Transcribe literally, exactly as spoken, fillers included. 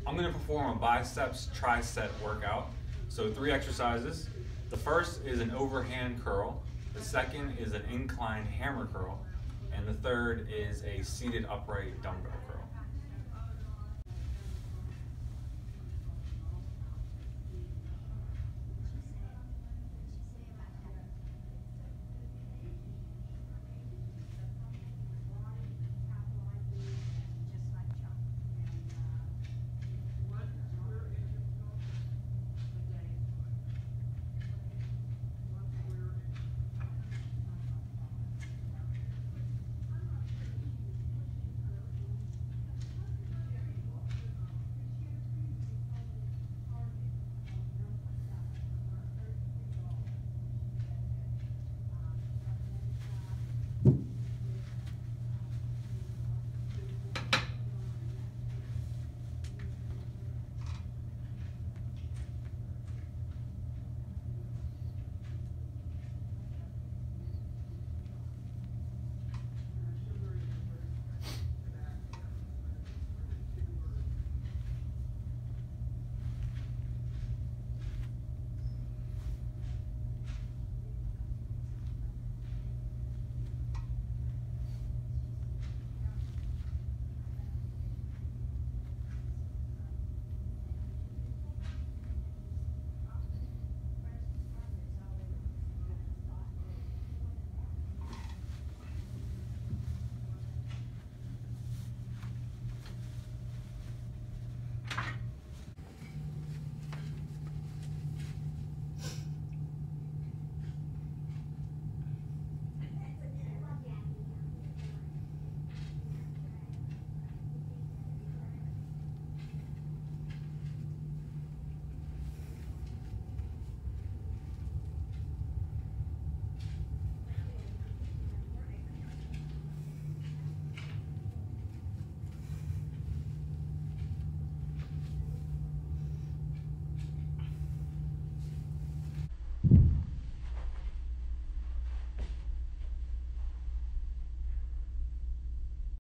I'm going to perform a biceps tricep workout. So three exercises. The first is an overhand curl. The second is an incline hammer curl. And the third is a seated upright dumbbell curl. You